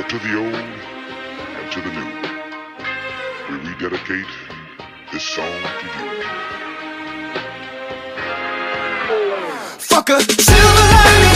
To the old and to the new, we rededicate this song to you. Fuck a silver lining.